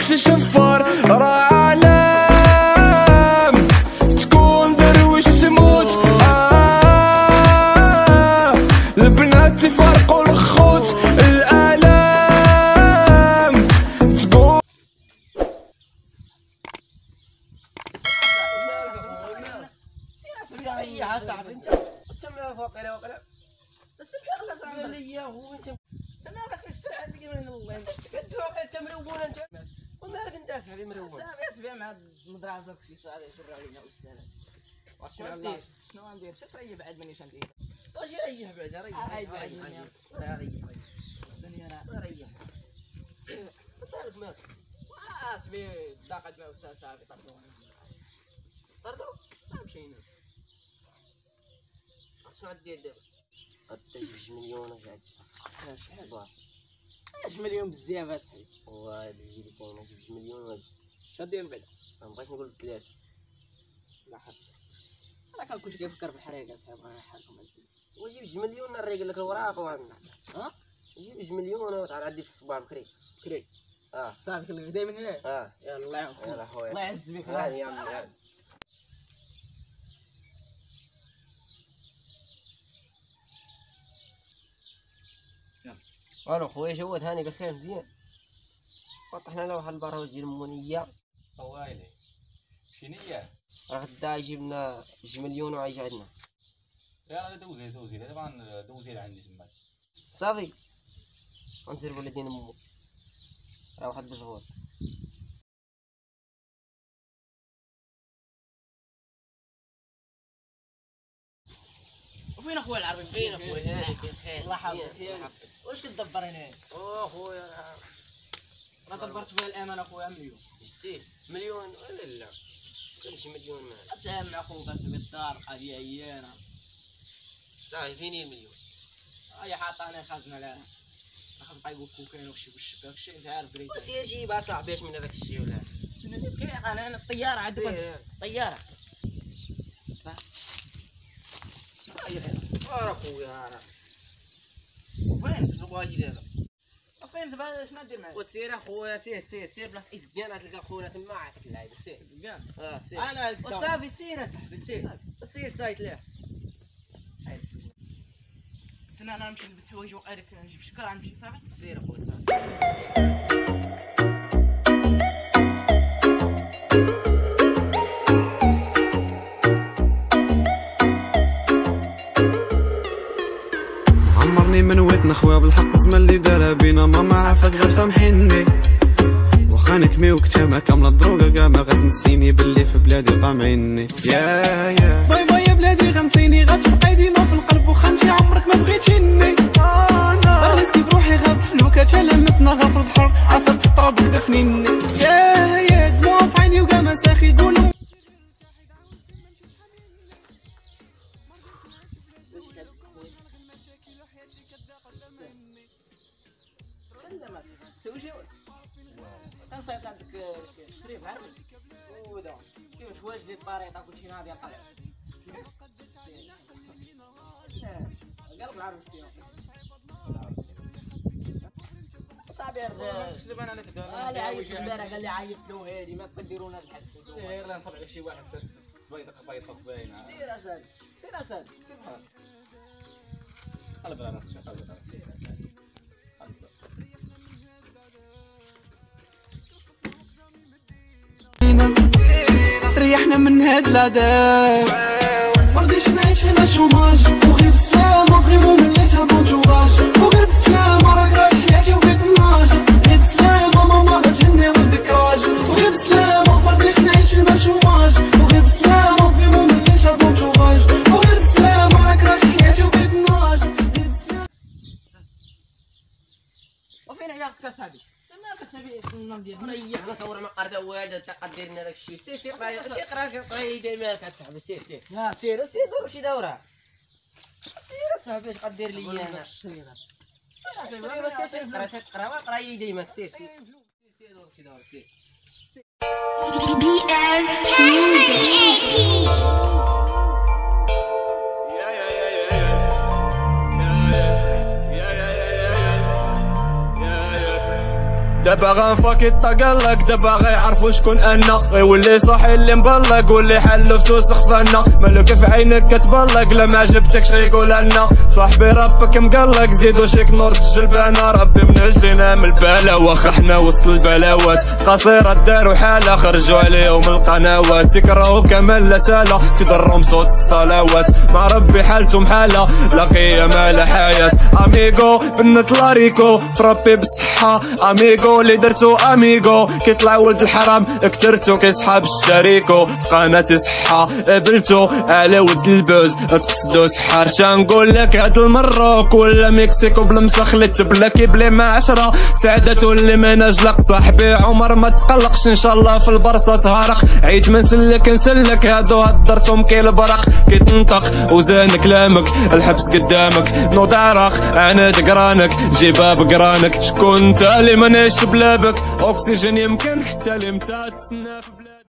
ماكش شفار راه علام تكون درويش تموت البنات يفرقوا الخوت الالام تقول يا صاحبي انت ما فوقنا وقلا السبح يغلى صاحبي ليا هو انت ما راكش في الساعه ديك من الله انت كتروح انت مرون انت ومالك انت صاحبي مرون صافي مع المدرسه في صالح يشرع علينا استاذ واش ندير شنو غندير سير ريح بعد مانيش ندير واش ريح بعد ريح ريح بالك مالك صاحبي ضاقت مع استاذ صافي طردو صافي شي ناس شنو غدير دابا غدير 2 مليون اش عاد الصباح 2 مليون بزاف اصاحبي وهاد اللي كاين 2 مليون واش غدير بعدا ما بغيتش نقول 3 لا حق انا كنت كنفكر في الحريقه اصاحبي غنحركم وجيب 2 مليون نريق لك الوراق وعندنا ها جيب 2 مليون وتعال عندي في الصباح بكري صافي كلمه دائما هنا يلا الله يعاونك يلا خويا الله يعز بك يلا الو خويا جواد هاني بخير مزيان وطحنا له واحد البراوز ديال المونيه طوالي شنيا راه غدا يجيب لنا 2 مليون وغيجي عندنا يا راه دوزي دابا دوزي عندي تماك صافي غنسير ولدين مو راه واحد مشغول وفين اخويا العربي فين اخويا هاني بخير الله يحفظك واش كدبر هنا خويا راه دبرت فيها الامانه اخويا مليون جديه مليون ولا لا كاينش مليون مال تفاهم مع خوك اصاحبي الدار قضيه عيانه صافي فين المليون هي حاطه انا خازنه لها خاص بقى يقول كوكايين وشي بالشباك شي انت عارف بريد سير جيبها صاحبي اش من هذاك الشيء ولا سنة كاين انا الطياره عاد طياره راه خويا فين شنو باغي دابا فين دابا شنو ندير معاك وسير اخويا سير بلاصه اسكان تلقى خونا تما عاطيك اللعيبه سير اسكان سير انا وصافي سير اصاحبي سير سايت ليه سنة انا نمشي نلبس حوايج وقارك نجيب شكر غنمشي صافي سير اخويا صافي من ويتنا خويا بالحق زمان اللي دارها بينا ماما عافاك غير سامحيني واخا نكمي وكتامة كاملة الدروغة كاع ما غتنسيني باللي في بلادي قامعيني يا باي باي يا بلادي غنسيني غتبقاي ديما في القلب واخا انتي عمرك ما بغيتيني غنريسكي بروحي غنفلوك تلمتنا غا في البحر عافاك في التراب دفنيني يا دموع في عيني وكاع مساخي قولو كنصيفط عندك الشريف عارف ودا كيفاش واجد الطريقه كلشي ناضي طالع قلب العرض صافي الرجال دابا انا كدير اللي عيط البارح قال لي عيط له هادي ما تقدروا لنا الحبس سير لا نصب على شي واحد تبيضك باينه سير اسد سير قلب على راسك قلب ريحنا من هاد العذاب مرضيش نعيش هنا شوماج وغير بسلامة فريمون مليت هاد لونتوراج وغير بسلامة راك راج حياتي وبغيت ناجر غير بسلامة ماما غتجني ولدك راجل وغير بسلامة مرضيش نعيش هنا شوماج وغير بسلامة فريمون مليت هاد لونتوراج وغير بسلامة راك راج حياتي وبغيت ناجر غير بسلامة وفين عياطك اصاحبي كتسابي النوم ديالك ريح نصور مع قرده والده تقدر لنا داك الشيء سير قرا يدير مالك اصاحبي سير دور شي دوره سير اصاحبي اش غدير ليا انا سير قرا يديمك سير دور شي دوره سير دابا غنفاكي طاقلك، دابا غيعرفو شكون انا، غيولي صاحي اللي مبلق واللي حلفتو سخفنا، مالك في عينك كتبلق لا ما عجبتكش غيقول لنا، صاحبي ربك مقلق زيدو شيك نور الجلبانه، ربي منجينا من البلا واخا حنا وسط البلاوات، قصيرة دارو حالة خرجوا عليهم القنوات، تكرهو كمال لا سالة تضرهم صوت الصلوات، مع ربي حالتهم حالة لا قيمة لا حياة، اميغو بنت لاريكو فرابي بالصحة، اميغو اللي درتو اميغو كيطلع ولد الحرام كترتو كيسحاب الشريكو، في قناتي صحة قبلتو على ولد البوز تقصدو سحار، شنقول لك هاد المروك ولا مكسيكو بلا مسخلت بلا كيبلي مع 10 سعدتو اللي ما نجلق، صاحبي عمر ما تقلقش ان شاء الله في البرصة تهرق، عيت ما نسلك هادو هدرتهم كي البرق، كي تنطق وزان كلامك الحبس قدامك، نوض عراق عناد قرانك جيبها بقرانك، شكون انت اللي مانيش بلابك، اكسجين يمكن حتى اللي متى تسنى في بلاد.